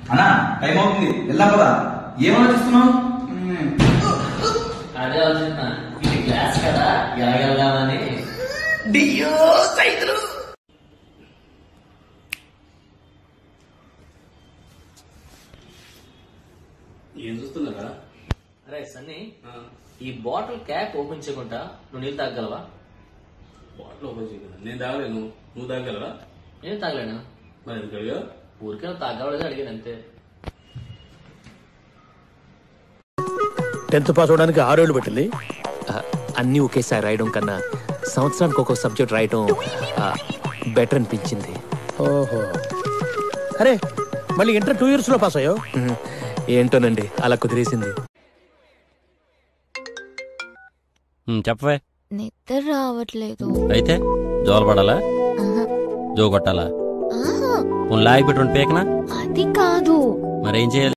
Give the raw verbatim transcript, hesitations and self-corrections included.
అన్నా టైం అవుతుంది వెళ్దాం కదా. ఏమాలోచిస్తున్నావు? అదే ఆలోచిస్తున్నా, ఇది క్లాస్ కదా ఎలాగెళ్దామని. డియో సైతులు ఏం చూస్తున్నారా? అరే సన్నీ, ఈ బాటిల్ క్యాప్ ఓపెన్ చేయకుండా నువ్వు నీళ్ళు తాగలవా? బాటిల్ ఓపెన్ చేయగలరా? నేను తాగలేను, నువ్వు తాగలరా? నేను తాగలేనా? మరి ఎందుకు అడిగా? ఊరికే తాగలలేదు అడిగాను అంతే. టెన్త్ పాస్ అవడానికి ఆరేళ్లు పట్టింది. అన్నీ ఒకేసారి రాయడం కన్నా సంవత్సరానికి ఒక్కొక్క సబ్జెక్ట్ రాయడం బెటర్ అనిపించింది. ఓహో, అరే మళ్ళీ ఇంటర్ టూ ఇయర్స్ లో పాస్ అయ్యో. ఏంటోనండి అలా కుదిరేసింది. చెప్పవే. నిద్ర రావట్లేదు. అయితే జోలపడాలా, జో కొట్టాలా, లాగి పెట్టుకుని పేకనా? అది కాదు. మరేం చేయాలి?